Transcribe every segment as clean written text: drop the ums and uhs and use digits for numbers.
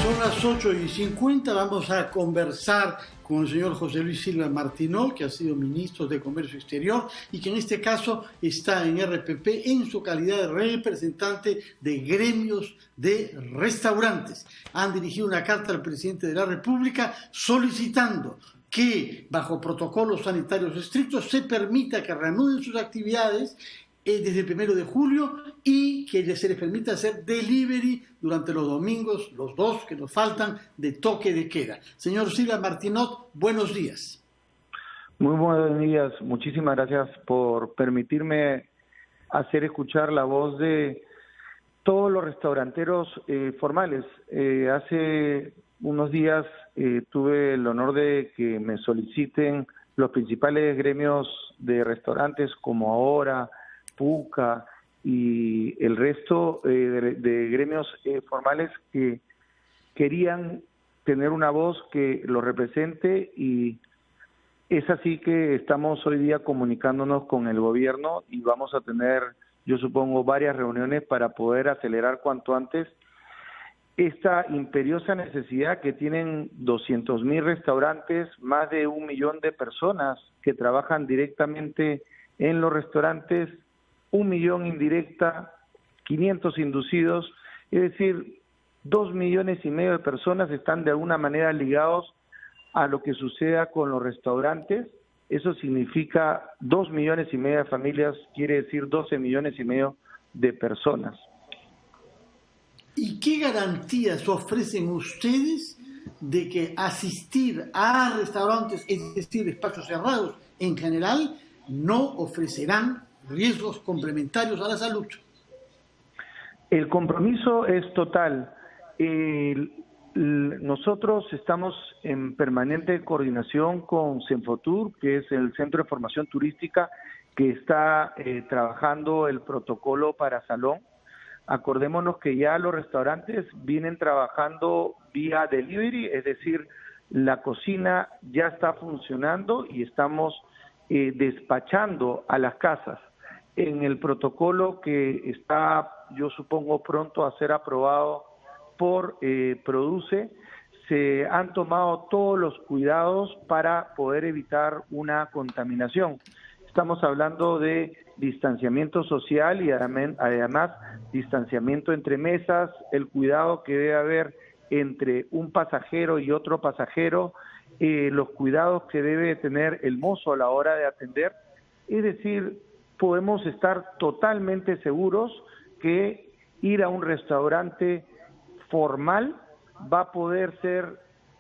Son las 8:50, vamos a conversar con el señor José Luis Silva Martinol, que ha sido ministro de Comercio Exterior y que en este caso está en RPP en su calidad de representante de gremios de restaurantes. Han dirigido una carta al presidente de la República solicitando que, bajo protocolos sanitarios estrictos, se permita que reanuden sus actividades desde el 1 de julio y que se les permita hacer delivery durante los domingos, los dos que nos faltan, de toque de queda. Señor Silva Martinot, buenos días. Muy buenos días, muchísimas gracias por permitirme hacer escuchar la voz de todos los restauranteros formales. Hace unos días tuve el honor de que me soliciten los principales gremios de restaurantes como Ahora, Puca y el resto de gremios formales que querían tener una voz que lo represente, y es así que estamos hoy día comunicándonos con el gobierno y vamos a tener, yo supongo, varias reuniones para poder acelerar cuanto antes esta imperiosa necesidad que tienen 200,000 restaurantes, más de 1 millón de personas que trabajan directamente en los restaurantes, 1 millón indirecta, 500 inducidos, es decir, 2,5 millones de personas están de alguna manera ligados a lo que suceda con los restaurantes. Eso significa 2,5 millones de familias, quiere decir 12,5 millones de personas. ¿Y qué garantías ofrecen ustedes de que asistir a restaurantes, es decir, espacios cerrados en general, no ofrecerán riesgos complementarios a la salud? El compromiso es total. Nosotros estamos en permanente coordinación con Senfotur, que es el Centro de Formación Turística, que está trabajando el protocolo para salón. Acordémonos que ya los restaurantes vienen trabajando vía delivery, es decir, la cocina ya está funcionando y estamos despachando a las casas. En el protocolo que está, yo supongo, pronto a ser aprobado por Produce, se han tomado todos los cuidados para poder evitar una contaminación. Estamos hablando de distanciamiento social y además distanciamiento entre mesas, el cuidado que debe haber entre un pasajero y otro pasajero, los cuidados que debe tener el mozo a la hora de atender. Es decir, podemos estar totalmente seguros que ir a un restaurante formal va a poder ser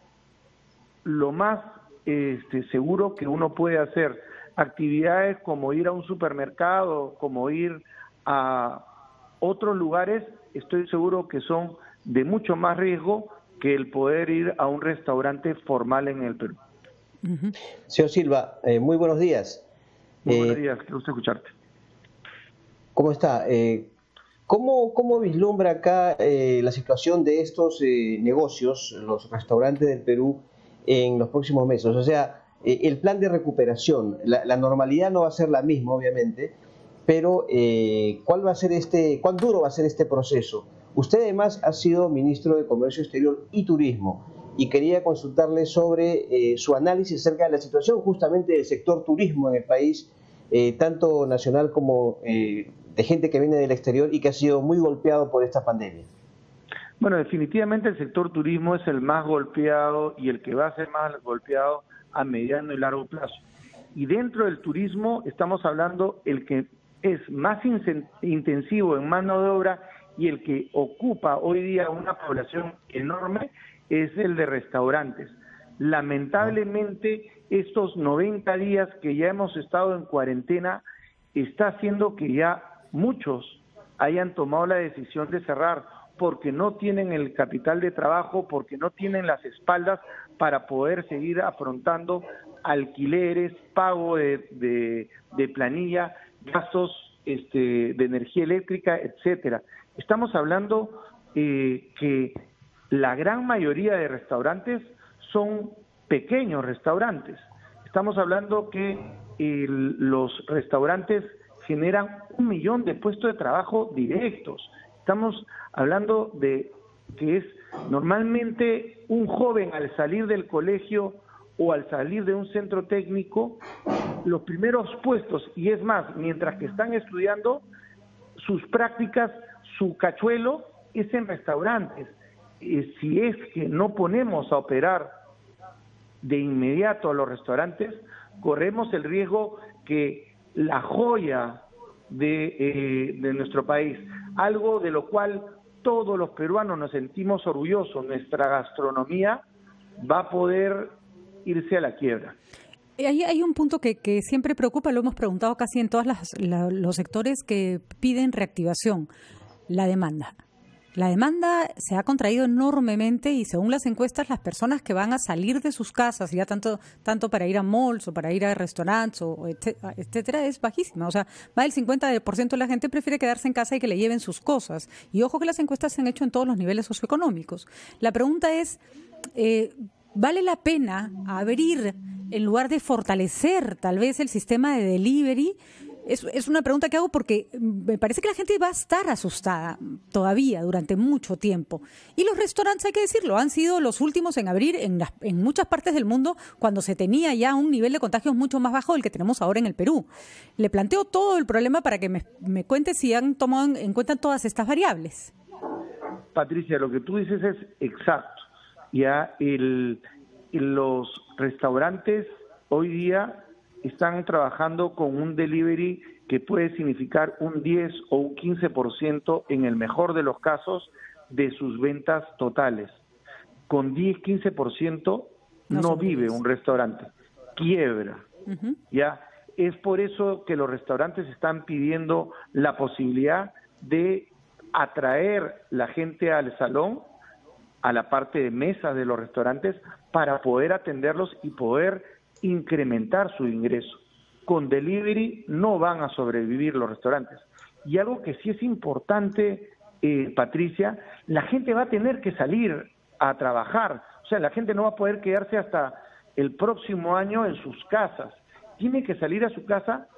lo más seguro que uno puede hacer. Actividades como ir a un supermercado, como ir a otros lugares, estoy seguro que son de mucho más riesgo que el poder ir a un restaurante formal en el Perú. Señor Silva, muy buenos días. Muy buenos días, qué gusto escucharte. ¿Cómo está? ¿Cómo vislumbra acá la situación de estos negocios, los restaurantes del Perú, en los próximos meses? O sea, el plan de recuperación, la normalidad no va a ser la misma, obviamente, pero ¿cuán duro va a ser este proceso? Usted además ha sido ministro de Comercio Exterior y Turismo, y quería consultarle sobre su análisis acerca de la situación justamente del sector turismo en el país, tanto nacional como de gente que viene del exterior y que ha sido muy golpeado por esta pandemia. Bueno, definitivamente el sector turismo es el más golpeado y el que va a ser más golpeado a mediano y largo plazo. Y dentro del turismo estamos hablando el que es más intensivo en mano de obra y el que ocupa hoy día una población enorme es el de restaurantes. Lamentablemente, estos 90 días que ya hemos estado en cuarentena está haciendo que ya muchos hayan tomado la decisión de cerrar porque no tienen el capital de trabajo, porque no tienen las espaldas para poder seguir afrontando alquileres, pago de planilla, gastos de energía eléctrica, etcétera. Estamos hablando que la gran mayoría de restaurantes son pequeños restaurantes. Estamos hablando que los restaurantes generan 1 millón de puestos de trabajo directos. Estamos hablando de que es Normalmente un joven al salir del colegio o al salir de un centro técnico, los primeros puestos, y es más, mientras que están estudiando, sus prácticas, su cachuelo es en restaurantes. Si es que no ponemos a operar de inmediato a los restaurantes, corremos el riesgo que la joya de nuestro país, algo de lo cual todos los peruanos nos sentimos orgullosos, nuestra gastronomía, va a poder irse a la quiebra. Hay un punto que siempre preocupa, lo hemos preguntado casi en todos los sectores que piden reactivación, la demanda. La demanda se ha contraído enormemente y según las encuestas, las personas que van a salir de sus casas, ya tanto para ir a malls o para ir a restaurantes, etcétera, es bajísima. O sea, más del 50% de la gente prefiere quedarse en casa y que le lleven sus cosas. Y ojo que las encuestas se han hecho en todos los niveles socioeconómicos. La pregunta es, ¿vale la pena abrir en lugar de fortalecer tal vez el sistema de delivery? Es una pregunta que hago porque me parece que la gente va a estar asustada todavía durante mucho tiempo. Y los restaurantes, hay que decirlo, han sido los últimos en abrir en muchas partes del mundo cuando se tenía ya un nivel de contagios mucho más bajo del que tenemos ahora en el Perú. Le planteo todo el problema para que me cuente si han tomado en cuenta todas estas variables. Patricia, lo que tú dices es exacto. Ya los restaurantes hoy día están trabajando con un delivery que puede significar un 10 o un 15% en el mejor de los casos de sus ventas totales. Con 10-15% no vive un restaurante, quiebra. Ya es por eso que los restaurantes están pidiendo la posibilidad de atraer la gente al salón, a la parte de mesas de los restaurantes, para poder atenderlos y poder incrementar su ingreso. Con delivery no van a sobrevivir los restaurantes. Y algo que sí es importante, Patricia, la gente va a tener que salir a trabajar. O sea, la gente no va a poder quedarse hasta el próximo año en sus casas. Tiene que salir de su casa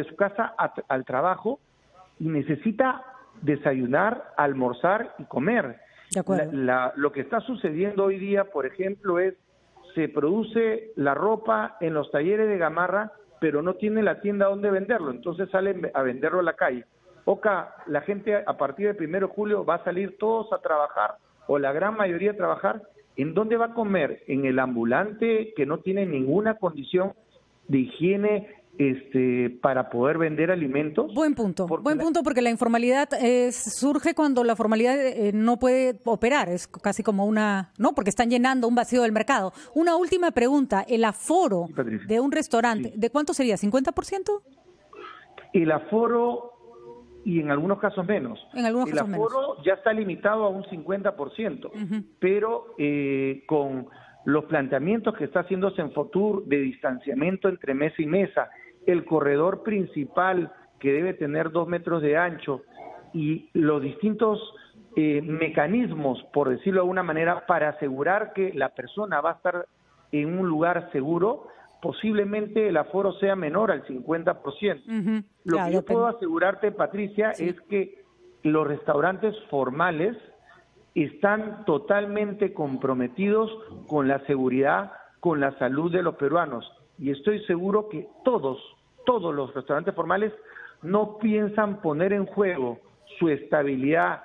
al trabajo y necesita desayunar, almorzar y comer. De acuerdo. Lo que está sucediendo hoy día, por ejemplo, es se produce la ropa en los talleres de Gamarra, pero no tiene la tienda donde venderlo, entonces salen a venderlo a la calle. La gente a partir del 1 de julio va a salir todos a trabajar, o la gran mayoría a trabajar. ¿En dónde va a comer? En el ambulante que no tiene ninguna condición de higiene para poder vender alimentos. Buen punto, porque la informalidad surge cuando la formalidad no puede operar, es casi como no, porque están llenando un vacío del mercado. Una última pregunta, el aforo de un restaurante, ¿de cuánto sería? ¿50%? El aforo, y en algunos casos menos. El aforo ya está limitado a un 50%, pero con los planteamientos que está haciendo Senfotur de distanciamiento entre mesa y mesa, el corredor principal que debe tener 2 metros de ancho y los distintos mecanismos, por decirlo de alguna manera, para asegurar que la persona va a estar en un lugar seguro, posiblemente el aforo sea menor al 50%. Lo que yo puedo asegurarte, Patricia, es que los restaurantes formales están totalmente comprometidos con la seguridad, con la salud de los peruanos. Y estoy seguro que todos los restaurantes formales no piensan poner en juego su estabilidad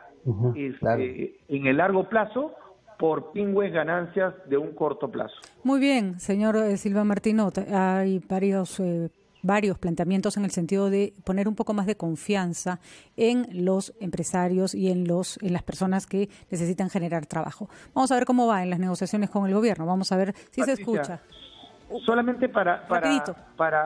en el largo plazo por pingües ganancias de un corto plazo. Muy bien, señor Silva Martinot, hay varios planteamientos en el sentido de poner un poco más de confianza en los empresarios y en las personas que necesitan generar trabajo. Vamos a ver cómo va en las negociaciones con el gobierno, vamos a ver si Patricia, se escucha. Solamente rapidito,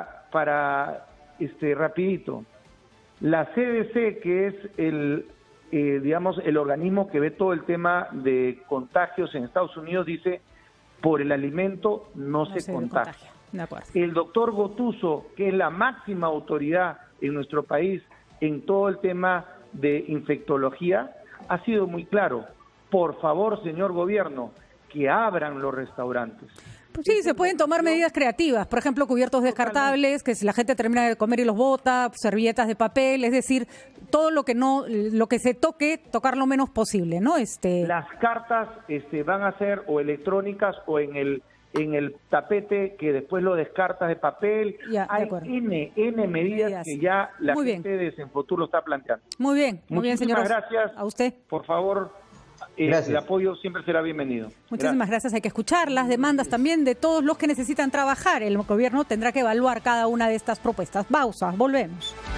la CDC, que es el organismo que ve todo el tema de contagios en Estados Unidos, dice, por el alimento no se contagia. El doctor Gotuso, que es la máxima autoridad en nuestro país en todo el tema de infectología, ha sido muy claro. Por favor, señor gobierno, que abran los restaurantes. Pues sí, se pueden tomar medidas creativas, por ejemplo, cubiertos descartables, que si la gente termina de comer y los bota, servilletas de papel, es decir, todo lo que se tocar lo menos posible, ¿no? Las cartas van a ser o electrónicas o en el tapete que después lo descartas de papel. Ya, hay N medidas que ya la muy gente de Senfotur lo está planteando. Muy bien, señor. Gracias. A usted. Por favor, el apoyo siempre será bienvenido. Muchísimas gracias. Hay que escuchar las demandas también de todos los que necesitan trabajar. El gobierno tendrá que evaluar cada una de estas propuestas. Pausa, volvemos.